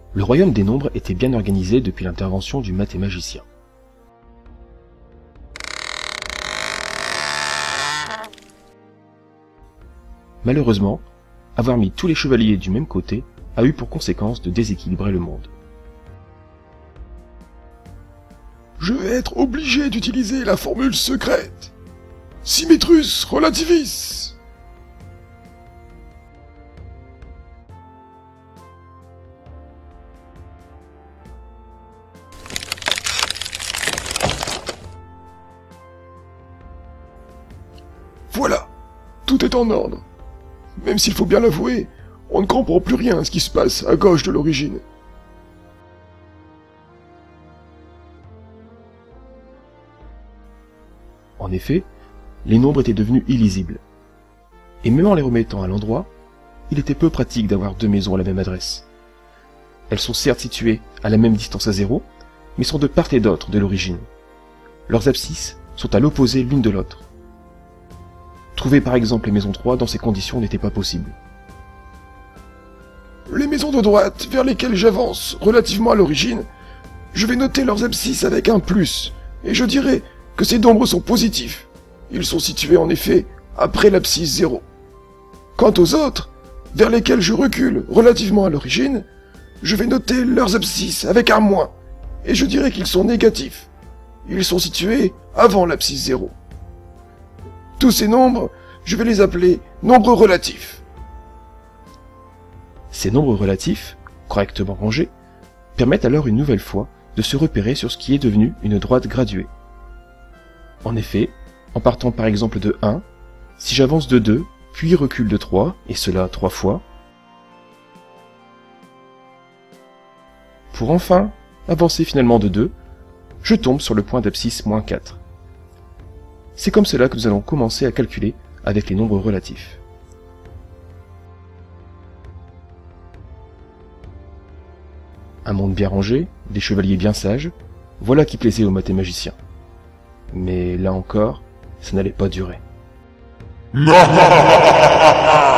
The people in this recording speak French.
Le royaume des nombres était bien organisé depuis l'intervention du mathémagicien. Malheureusement, avoir mis tous les chevaliers du même côté a eu pour conséquence de déséquilibrer le monde. Je vais être obligé d'utiliser la formule secrète. Symmetrus relativis. Voilà, tout est en ordre. Même s'il faut bien l'avouer, on ne comprend plus rien à ce qui se passe à gauche de l'origine. En effet, les nombres étaient devenus illisibles. Et même en les remettant à l'endroit, il était peu pratique d'avoir deux maisons à la même adresse. Elles sont certes situées à la même distance à 0, mais sont de part et d'autre de l'origine. Leurs abscisses sont à l'opposé l'une de l'autre. Trouver par exemple les maisons 3 dans ces conditions n'était pas possible. Les maisons de droite vers lesquelles j'avance relativement à l'origine, je vais noter leurs abscisses avec un plus, et je dirai que ces nombres sont positifs. Ils sont situés en effet après l'abscisse 0. Quant aux autres, vers lesquels je recule relativement à l'origine, je vais noter leurs abscisses avec un moins, et je dirai qu'ils sont négatifs. Ils sont situés avant l'abscisse 0. Tous ces nombres, je vais les appeler nombres relatifs. Ces nombres relatifs, correctement rangés, permettent alors une nouvelle fois de se repérer sur ce qui est devenu une droite graduée. En effet, en partant par exemple de 1, si j'avance de 2, puis recule de 3, et cela 3 fois, pour enfin avancer finalement de 2, je tombe sur le point d'abscisse moins 4. C'est comme cela que nous allons commencer à calculer avec les nombres relatifs. Un monde bien rangé, des chevaliers bien sages, voilà qui plaisait aux mathémagiciens. Mais là encore, ça n'allait pas durer.